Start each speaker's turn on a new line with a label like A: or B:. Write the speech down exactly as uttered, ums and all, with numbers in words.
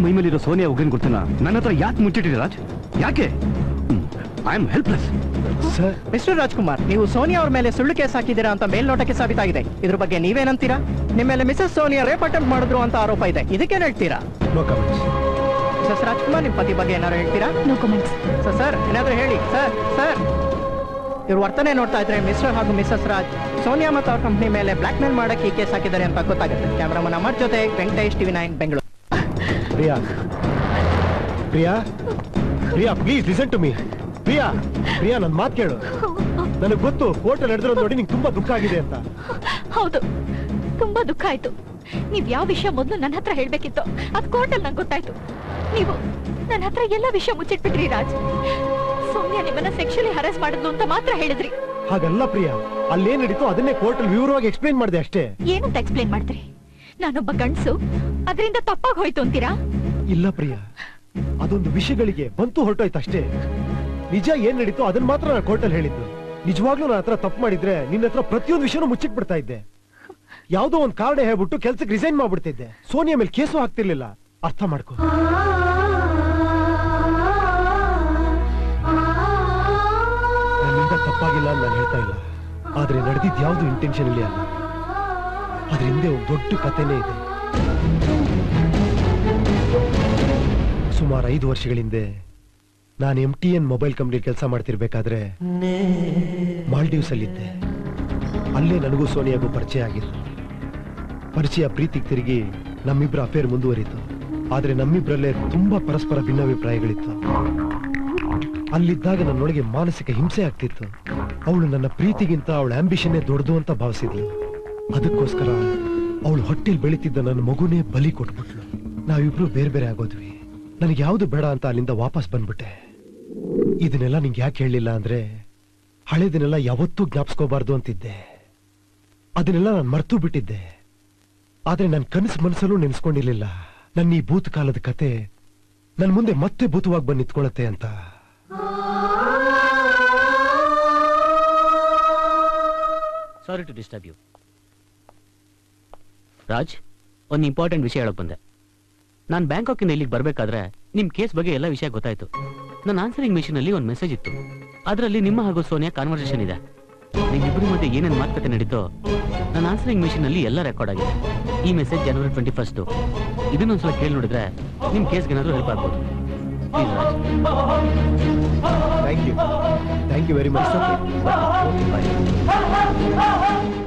A: ಮೈ ಮೇಲಿರೋ ಸೋನಿಯಾ ಉಗ್ರನ್ ಗುರ್ತನ ನನ್ನ ಹತ್ರ ಯಾಕೆ ಮುಚ್ಚಿಟ್ಟಿದೆ ರಾಜ್? ಯಾಕೆ? I am helpless.
B: Sir, mister Rajkumar, ನೀವು ಸೋನಿಯಾ ಅವ್ರ ಮೇಲೆ ಸುಳ್ಳು ಕೇಸ್ ಹಾಕಿದ್ದೀರಾ ಅಂತ ಮೇಲ್ನೋಟಕ್ಕೆ ಸಾಬೀತಾಗಿದೆ. ಇದ್ರ ಬಗ್ಗೆ ನೀವೇನಂತೀರಾ? ನಿಮ್ಮ ಮೇಲೆ ಮಿಸಸ್ ಸೋನಿಯಾ ರೇಪ್ ಅಟೆಂಪ್ಟ್ ಮಾಡಿದ್ರು ಅಂತ ಆರೋಪ ಇದೆ. ಇದಕ್ಕೇನು ಹೇಳ್ತೀರಾ?
C: No comments.
B: ಮಿಸಸ್ ರಾಜ್ಕುಮಾರ್, ನಿಮ್ಮ ಪತಿ ಬಗ್ಗೆ ಏನಾದ್ರು ಹೇಳ್ತೀರಾ?
D: No comments.
B: ಸರ್ ಸರ್ ಏನಾದ್ರು ಹೇಳಿ ಸರ್. ಸರ್, ಇವ್ರ ವರ್ತನೆ ನೋಡ್ತಾ ಇದ್ರೆ ಮಿಸ್ಟರ್ ಹಾಗೂ ಮಿಸಸ್ ರಾಜ್ ಸೋನಿಯಾ ಮತ್ತು ಅವ್ರ ಕಂಪ್ನಿ ಮೇಲೆ ಬ್ಲಾಕ್ ಮೇಲ್ ಮಾಡಕ್ಕೆ ಈ ಕೇಸ್ ಹಾಕಿದ್ದಾರೆ ಅಂತ ಗೊತ್ತಾಗುತ್ತೆ. ಕ್ಯಾಮ್ರಾಮನ್ ಅಮರ್ ಜೊತೆ Venkatesh, TV nine, Bengaluru.
C: Priya, Priya, Priya, please listen to me. Priya, Priya, ನನ್ನ ಮಾತು ಕೇಳು. ನನಗೆ ಗೊತ್ತು ಕೋರ್ಟಲ್ಲಿ ನಡೆದಿರೋದು ನೋಡಿ ನಿಂಗೆ ತುಂಬಾ ದುಃಖ ಆಗಿದೆ ಅಂತ.
D: ಹೌದು, ತುಂಬಾ ದುಃಖ ಆಯ್ತು. ನೀವ್ ಯಾವ ವಿಷಯ ಮೊದಲು ನನ್ನ ಹತ್ರ ಹೇಳ್ಬೇಕಿತ್ತು, ಅದ್ ಕೋರ್ಟಲ್ಲಿ ನಂಗೆ ಗೊತ್ತಾಯ್ತು. ನೀವು ನನ್ನ ಹತ್ರ ಎಲ್ಲ ವಿಷಯ ಮುಚ್ಚಿಟ್ಬಿಟ್ರಿ ರಾಜ್. ಸೌಮ್ಯ ನಿಮ್ಮನ್ನ ಸೆಕ್ಷುಲಿ ಹರಾಸ್ ಮಾಡಿದ್ಲು ಅಂತ ಮಾತ್ರ ಹೇಳಿದ್ರಿ.
C: ಹಾಗಲ್ಲ ಪ್ರಿಯಾ, ಅಲ್ಲೇನ್ ನಡೀತು ಅದನ್ನೇ ಕೋರ್ಟಲ್ಲಿ ವಿವರವಾಗಿ ಎಕ್ಸ್ಪ್ಲೈನ್ ಮಾಡಿದೆ ಅಷ್ಟೇ.
D: ಏನಂತ ಎಕ್ಸ್ಪ್ಲೈನ್ ಮಾಡ್ತೀರಿ? ನಾನೊಬ್ಬ ಗಂಡಸು, ಅದರಿಂದ ತಪ್ಪಾಗಿ ಹೋಯ್ತು ಅಂತೀರಾ?
C: ಇಲ್ಲ ಪ್ರಿಯಾ, ಅದೊಂದು ವಿಷಯಗಳಿಗೆ ಬಂತು ಹೊರಟೋಯ್ತು ಅಷ್ಟೇ. ನಿಜ ಏನ್ ನಡೀತು ಅದನ್ನ ಮಾತ್ರ ನಾನು ಕೋರ್ಟಲ್ಲಿ ಹೇಳಿದ್ದು. ನಿಜವಾಗ್ಲೂ ನನ್ನ ಹತ್ರ ತಪ್ಪು ಮಾಡಿದ್ರೆ ನಿನ್ನ ಹತ್ರ ಪ್ರತಿಯೊಂದು ವಿಷಯನೂ ಮುಚ್ಚಿಟ್ಬಿಡ್ತಾ ಇದ್ದೆ. ಯಾವುದೋ ಒಂದು ಕಾರಣ ಹೇಳ್ಬಿಟ್ಟು ಕೆಲ್ಸಕ್ಕೆ ರಿಸೈನ್ ಮಾಡ್ಬಿಡ್ತಿದ್ದೆ. ಸೋನಿಯಾ ಮೇಲೆ ಕೇಸು ಹಾಕ್ತಿರ್ಲಿಲ್ಲ. ಅರ್ಥ ಮಾಡ್ಕೋ. ನನ್ನಿಂದ ತಪ್ಪಾಗಿಲ್ಲ ಅಂತ ನಾನು ಹೇಳ್ತಾ ಇಲ್ಲ, ಆದ್ರೆ ನಡೆದಿದ್ ಯಾವ್ದು ಇಂಟೆನ್ಷನ್ ಇಲ್ಲಿ ಅಲ್ಲ. ಅದ್ರ ಹಿಂದೆ ಒಂದು ದೊಡ್ಡ ಕಥೆನೇ ಇದೆ. ಸುಮಾರು ಐದು ವರ್ಷಗಳ ಹಿಂದೆ ನಾನು M T N mobile company ಕೆಲಸ ಮಾಡ್ತಿರ್ಬೇಕಾದ್ರೆ ಮಾಲ್ಡೀವ್ಸ್ ಅಲ್ಲಿದ್ದೆ. ಅಲ್ಲೇ ನನಗೂ ಸೋನಿಯಾಗೂ ಪರಿಚಯ ಆಗಿತ್ತು. ಪರಿಚಯ ಪ್ರೀತಿಗೆ ತಿರುಗಿ ನಮ್ಮಿಬ್ಬರ ಅಫೇರ್ ಮುಂದುವರಿತು. ಆದ್ರೆ ನಮ್ಮಿಬ್ಬರಲ್ಲೇ ತುಂಬಾ ಪರಸ್ಪರ ಭಿನ್ನಾಭಿಪ್ರಾಯಗಳಿತ್ತು. ಅಲ್ಲಿದ್ದಾಗ ನನ್ನೊಳಗೆ ಮಾನಸಿಕ ಹಿಂಸೆ ಆಗ್ತಿತ್ತು. ಅವಳು ನನ್ನ ಪ್ರೀತಿಗಿಂತ ಅವಳ ಆಂಬಿಷನ್ನೇ ದೊಡ್ಡದು ಅಂತ ಭಾವಿಸಿದ್ಲು. ಅದಕ್ಕೋಸ್ಕರ ಅವಳು ಹೊಟ್ಟೆಲ್ ಬೆಳೀತಿದ್ದ ನನ್ನ ಮಗುನೇ ಬಲಿ ಕೊಟ್ಬಿಟ್ಲು. ನಾವಿಬ್ರು ಬೇರೆ ಬೇರೆ ಆಗೋದ್ವಿ. ನನಗೆ ಯಾವ್ದು ಬೇಡ ಅಂತ ಅಲ್ಲಿಂದ ವಾಪಸ್ ಬಂದ್ಬಿಟ್ಟೆ. ಇದನ್ನೆಲ್ಲ ನಿಂಗೆ ಯಾಕೆ ಹೇಳಿಲ್ಲ ಅಂದ್ರೆ, ಹಳೇದನ್ನೆಲ್ಲ ಯಾವತ್ತೂ ಜ್ಞಾಪಿಸ್ಕೋಬಾರ್ದು ಅಂತಿದ್ದೆ. ಅದನ್ನೆಲ್ಲ ನಾನು ಮರ್ತು ಬಿಟ್ಟಿದ್ದೆ. ಆದ್ರೆ ನನ್ನ ಕನಸು ಮನಸ್ಸಲ್ಲೂ ನೆನೆಸ್ಕೊಂಡಿರ್ಲಿಲ್ಲ ನನ್ನ ಈ ಭೂತಕಾಲದ ಕತೆ ನನ್ ಮುಂದೆ ಮತ್ತೆ ಭೂತವಾಗಿ ಬಂದು ನಿಂತ್ಕೊಳ್ಳುತ್ತೆ ಅಂತ.
E: Sorry to disturb you. Raj, ಒಂದು ಇಂಪಾರ್ಟೆಂಟ್ ವಿಷಯ ಹೇಳಕ್ ಬಂದೆ. ನಾನು ಬ್ಯಾಂಕಾಕಿಂದ ಇಲ್ಲಿಗೆ ಬರಬೇಕಾದ್ರೆ ನಿಮ್ ಕೇಸ್ ಬಗ್ಗೆ ಎಲ್ಲ ವಿಷಯ ಗೊತ್ತಾಯ್ತು. ನನ್ನ ಆನ್ಸರಿಂಗ್ ಮಿಷನ್ ಅಲ್ಲಿ ಒಂದು ಮೆಸೇಜ್ ಇತ್ತು. ಅದರಲ್ಲಿ ನಿಮ್ಮ ಹಾಗೂ ಸೋನಿಯಾ ಕಾನ್ವರ್ಸೇಷನ್ ಇದೆ. ನಿಮ್ಮಿಬ್ಬರ ಮಧ್ಯೆ ಏನೇನು ಮಾತುಕತೆ ನಡೀತೋ ನನ್ನ ಆನ್ಸರಿಂಗ್ ಮಿಷನ್ ಅಲ್ಲಿ ಎಲ್ಲ ರೆಕಾರ್ಡ್ ಆಗಿದೆ. ಈ ಮೆಸೇಜ್ ಜನವರಿ ಟ್ವೆಂಟಿ ಫಸ್ಟ್. ಇದನ್ನೊಂದ್ಸಲ ಕೇಳಿ ನೋಡಿದ್ರೆ ನಿಮ್ ಕೇಸ್ಗೆ ಏನಾದರೂ ಹೆಲ್ಪ್ ಆಗ್ಬೋದು. Please Raj.
C: Thank you thank you very much.